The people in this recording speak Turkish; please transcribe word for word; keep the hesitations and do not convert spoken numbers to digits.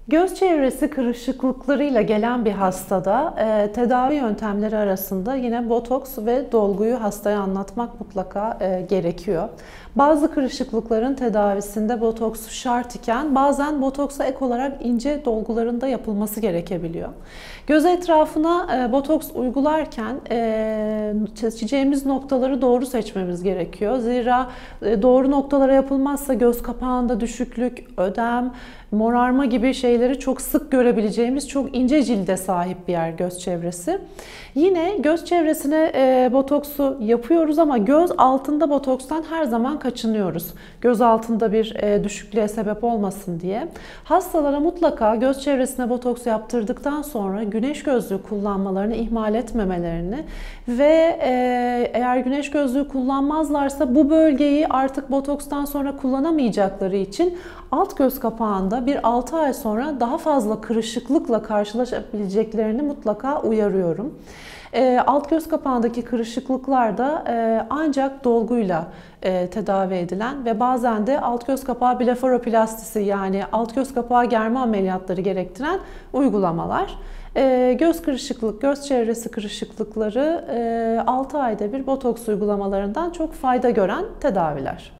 Göz çevresi kırışıklıklarıyla gelen bir hastada e, tedavi yöntemleri arasında yine botoks ve dolguyu hastaya anlatmak mutlaka e, gerekiyor. Bazı kırışıklıkların tedavisinde botoks şart iken bazen botoksa ek olarak ince dolguların da yapılması gerekebiliyor. Göz etrafına e, botoks uygularken e, seçeceğimiz noktaları doğru seçmemiz gerekiyor. Zira e, doğru noktalara yapılmazsa göz kapağında düşüklük, ödem, morarma gibi şeyleri çok sık görebileceğimiz çok ince cilde sahip bir yer göz çevresi. Yine göz çevresine e, botoksu yapıyoruz ama göz altında botokstan her zaman kaçınıyoruz. Göz altında bir e, düşüklüğe sebep olmasın diye. Hastalara mutlaka göz çevresine botoks yaptırdıktan sonra güneş gözlüğü kullanmalarını ihmal etmemelerini ve e, eğer güneş gözlüğü kullanmazlarsa bu bölgeyi artık botokstan sonra kullanamayacakları için alt göz kapağında bir altı ay sonra daha fazla kırışıklıkla karşılaşabileceklerini mutlaka uyarıyorum. E, alt göz kapağındaki kırışıklıklar da e, ancak dolguyla e, tedavi edilen ve bazen de alt göz kapağı blefaroplastisi yani alt göz kapağı germe ameliyatları gerektiren uygulamalar. E, göz kırışıklık, göz çevresi kırışıklıkları e, altı ayda bir botoks uygulamalarından çok fayda gören tedaviler.